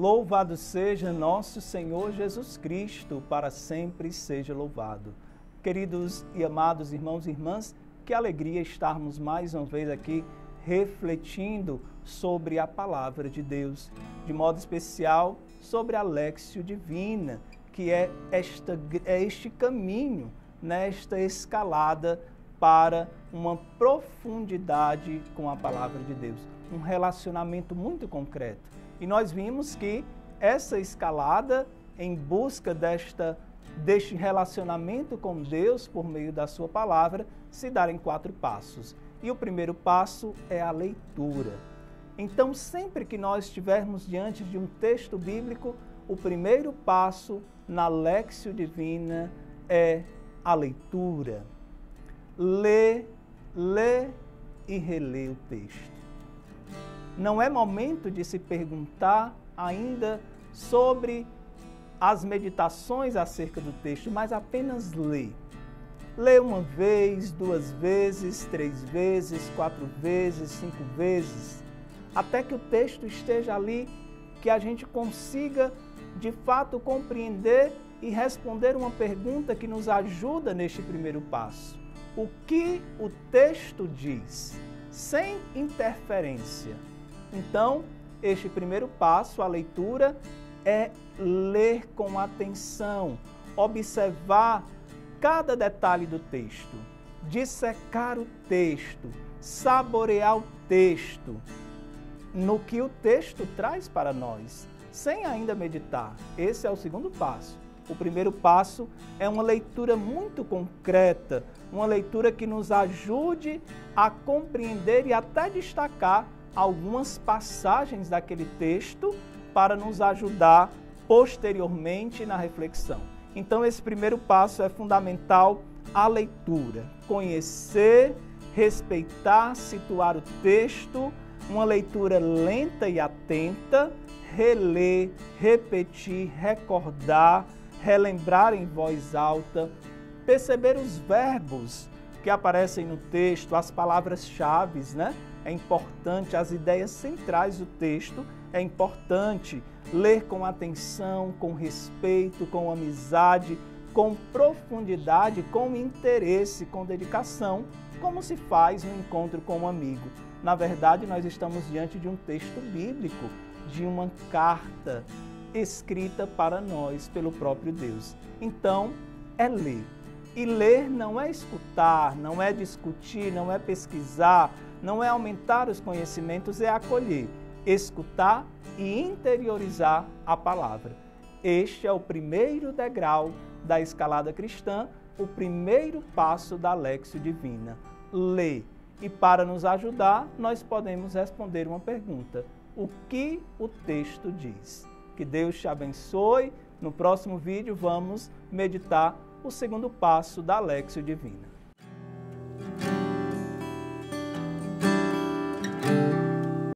Louvado seja nosso Senhor Jesus Cristo, para sempre seja louvado. Queridos e amados irmãos e irmãs, que alegria estarmos mais uma vez aqui refletindo sobre a palavra de Deus, de modo especial sobre a Léxio Divina, que é este caminho, nesta escalada para uma profundidade com a palavra de Deus, um relacionamento muito concreto. E nós vimos que essa escalada em busca deste relacionamento com Deus por meio da sua palavra se dá em 4 passos. E o primeiro passo é a leitura. Então, sempre que nós estivermos diante de um texto bíblico, o primeiro passo na Léxio Divina é a leitura. Lê e relê o texto. Não é momento de se perguntar ainda sobre as meditações acerca do texto, mas apenas lê. Lê 1 vez, 2 vezes, 3 vezes, 4 vezes, 5 vezes, até que o texto esteja ali, que a gente consiga de fato compreender e responder uma pergunta que nos ajuda neste primeiro passo. O que o texto diz, sem interferência. Então, este primeiro passo, a leitura, é ler com atenção, observar cada detalhe do texto, dissecar o texto, saborear o texto, no que o texto traz para nós, sem ainda meditar. Esse é o segundo passo. O primeiro passo é uma leitura muito concreta, uma leitura que nos ajude a compreender e até destacar algumas passagens daquele texto para nos ajudar posteriormente na reflexão. Então, esse primeiro passo é fundamental, a leitura. Conhecer, respeitar, situar o texto, uma leitura lenta e atenta, reler, repetir, recordar, relembrar em voz alta, perceber os verbos que aparecem no texto, as palavras-chave, né? É importante, as ideias centrais do texto, é importante ler com atenção, com respeito, com amizade, com profundidade, com interesse, com dedicação, como se faz no encontro com um amigo. Na verdade, nós estamos diante de um texto bíblico, de uma carta escrita para nós pelo próprio Deus. Então, é ler. E ler não é escutar, não é discutir, não é pesquisar, não é aumentar os conhecimentos, é acolher, escutar e interiorizar a palavra. Este é o primeiro degrau da escalada cristã, o primeiro passo da Léxio Divina. Ler. E para nos ajudar, nós podemos responder uma pergunta. O que o texto diz? Que Deus te abençoe. No próximo vídeo vamos meditar o segundo passo da Léxio Divina.